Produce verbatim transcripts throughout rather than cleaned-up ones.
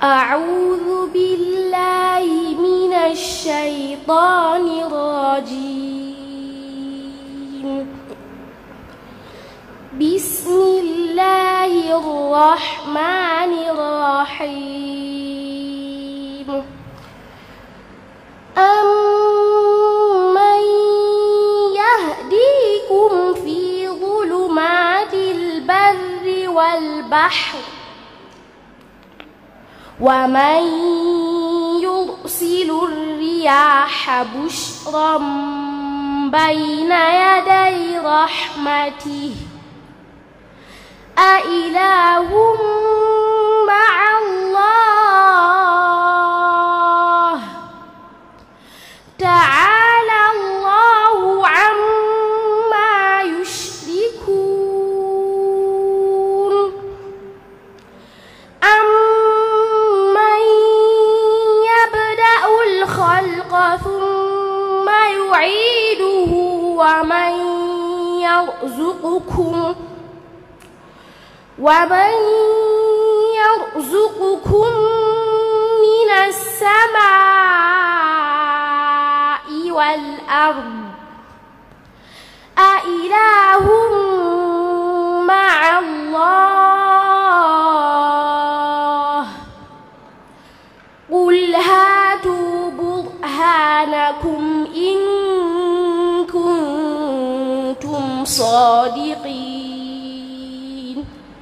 أعوذ بالله من الشيطان الرجيم. بسم الله الرحمن الرحيم. أمن يهديكم في ظلمات البر والبحر ومن يرسل الرياح بشرا بين يدي رحمته أإله مع الله تعالى الله عما يشركون. أمن يبدأ الخلق ثم يعيده ومن يرزقكم ومن يرزقكم من السماء والأرض أإله مع الله قل هاتوا برهانكم إن كنتم صادقين.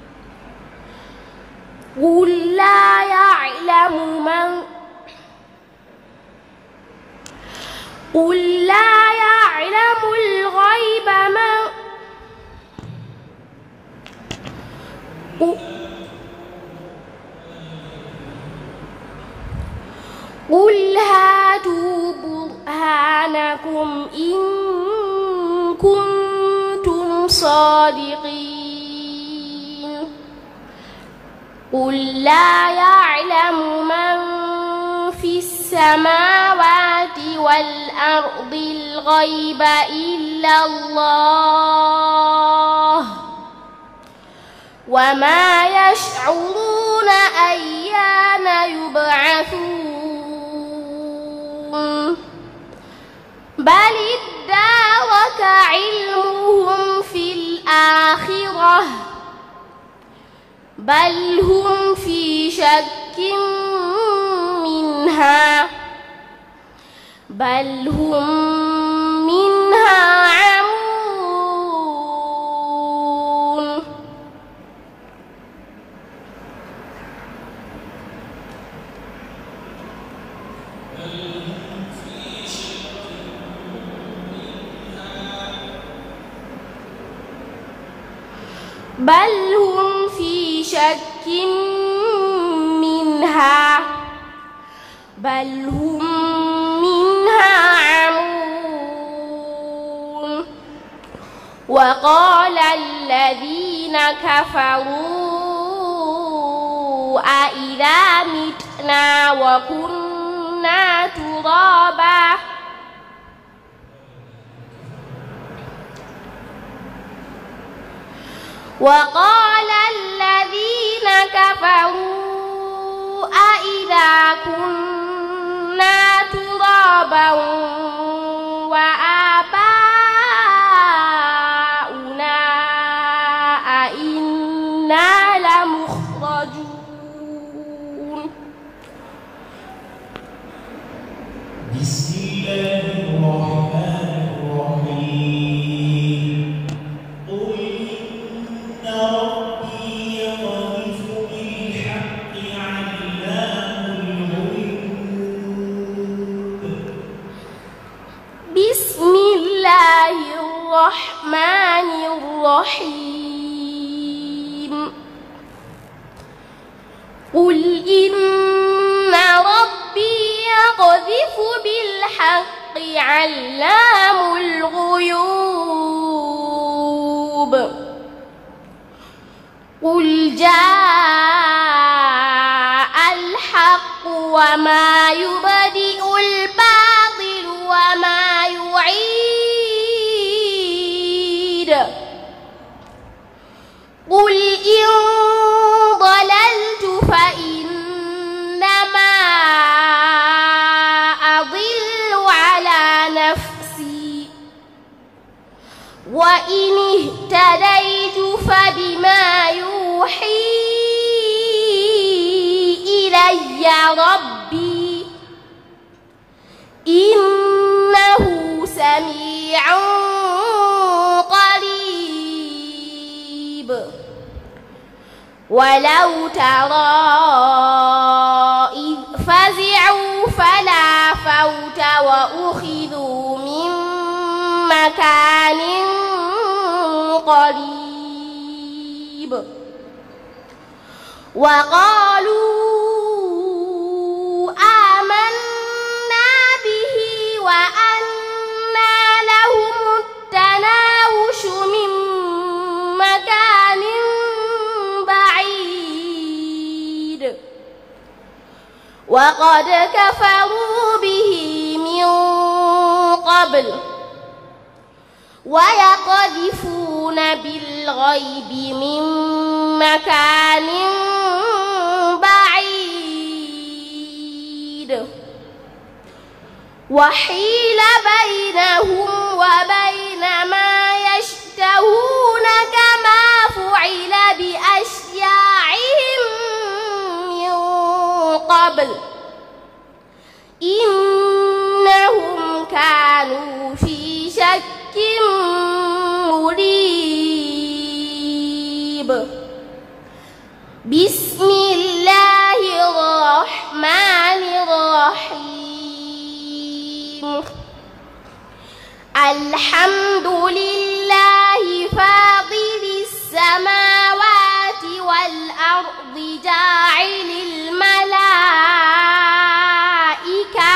قل لا يعلم من قل لا يعلم الغيب من قل هاتوا برهانكم إن كنتم صادقين. قل لا يعلم من في السماوات والأرض الغيب إلا الله وما يشعرون أيان يبعثون. بل ادارك علمهم في الآخرة بل هم في شك منها بل هم منها عمون. بل هم في شك منها بل هم منها عمون. وقال الذين كفروا أإذا متنا وكنا ترابا وقال الذين كفروا أإذا كنا ترابا وآباؤنا أئنا لمخرجون. بسم الله الرحمن الرحيم. قل إن ربي يقذف بالحق علام الغيوب. بسم الله الرحمن الرحيم. قل إن ربي يقذف بالحق علام الغيوب. قل جاء الحق وما يبدئ الباطل وما يعيد. قل إن ضللت فإن إلي ربي إنه سميع قريب. ولو ترى إذ فزعوا فلا فوت وأخذوا من مكان قريب وقالوا آمنا به وأنى لهم التناوش من مكان بعيد وقد كفروا به من قبل ويقذفون بالغيب من مكان بعيد وحيل بينهم وبين ما يشتهون كما فعل بأشياعهم من قبل إنهم كانوا في شك مريب. بسم الله الرحمن الرحيم. الحمد لله فاطر السماوات والأرض جاعل الملائكة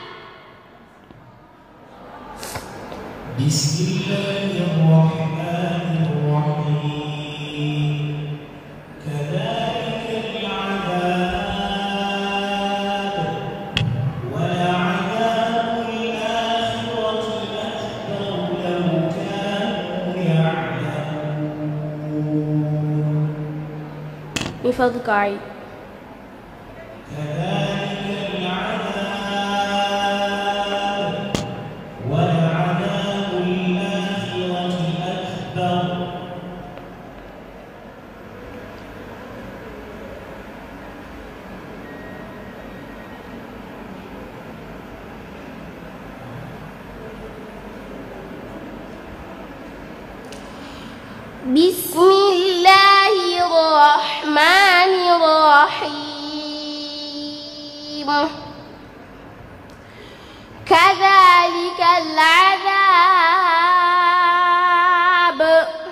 بسم الله الرحمن الرحيم. كذلك العذاب ولعذاب الآخرة أكبر لو كانوا يعلمون. من فضلك عيد. كذلك العذاب ولعذاب الآخرة أكبر بسم الله الرحمن الرحيم. كذلك العذاب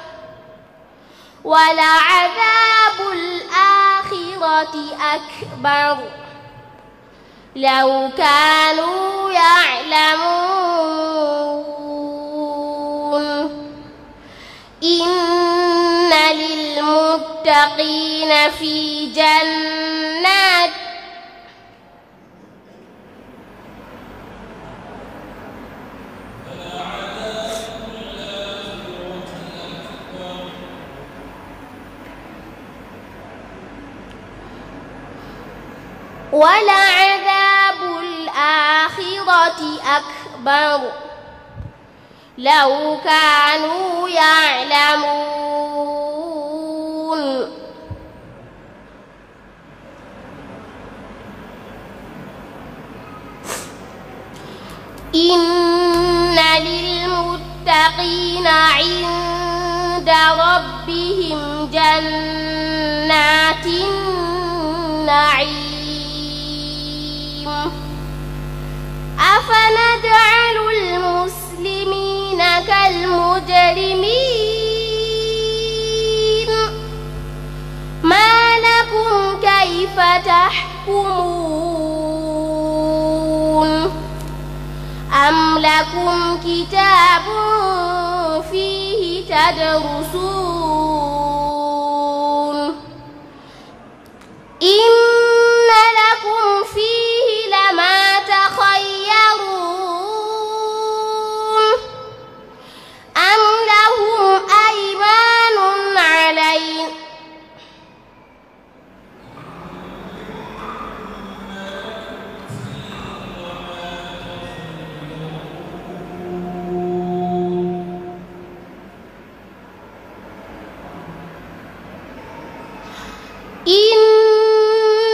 ولعذاب الآخرة أكبر لو كانوا يعلمون. إن للمتقين في جنات ولعذاب الآخرة أكبر لو كانوا يعلمون. إن للمتقين عند ربهم جنات النعيم. أفنجعل المسلمين كالمجرمين ما لكم كيف تحكمون أم لكم كتاب فيه تدرسون إن لكم فيه لما تخيرون أم لهم أيمان علينا إن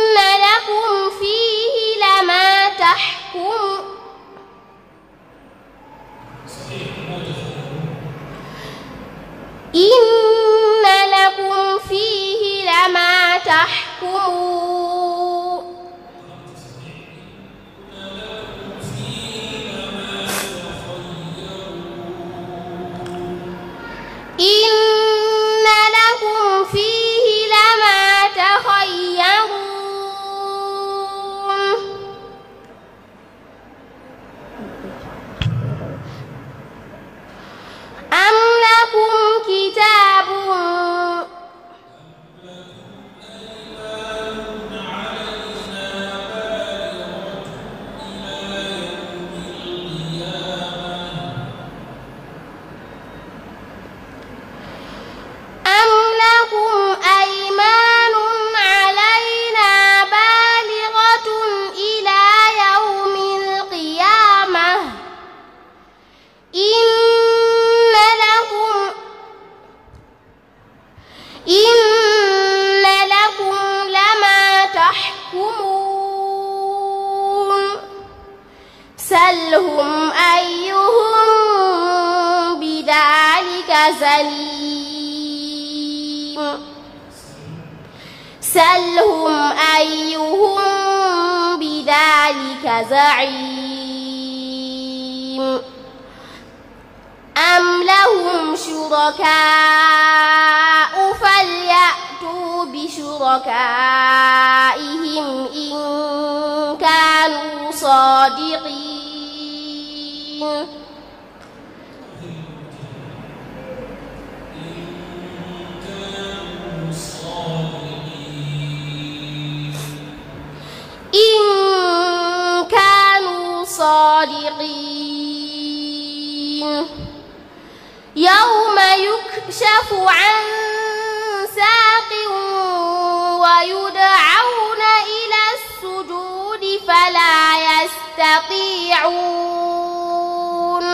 سلهم أيهم بذلك زعيم سلهم أيهم بذلك زعيم أم لهم شركاء فليأتوا بشركائهم إن كانوا صادقين إن كانوا صادقين يوم يكشف عن ساق ويدعون إلى السجود فلا يستطيعون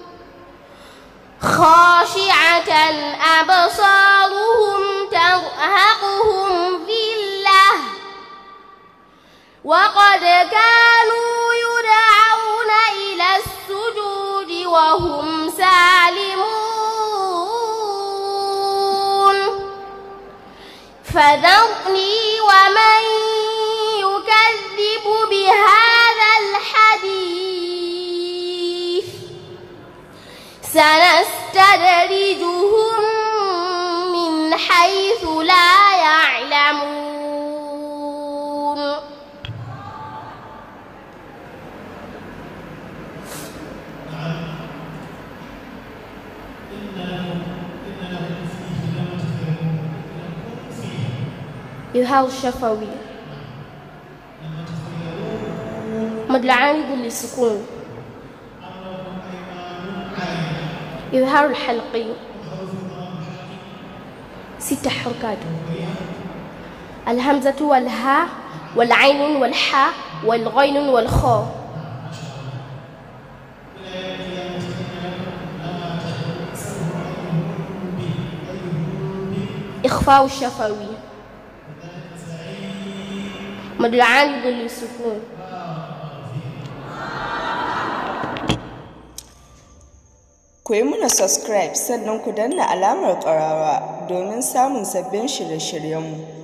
خاشعة أبصارهم ترهقهم ذلة وقد كانوا يدعون إلى السجود وهم سالمون فذرني ومن يكذب بهذا الحديث سنستدرجهم من حيث لا يعلمون إظهار الشفوي مد العارض للسكون إظهار الحلقي ست حركات الهمزة والهاء والعين والحاء والغين والخاء إخفاء الشفوي مد العارض للسكون ku yi muna subscribe sannan ku danna alamar ƙarawa domin samun sabbin shirye-shiryenmu.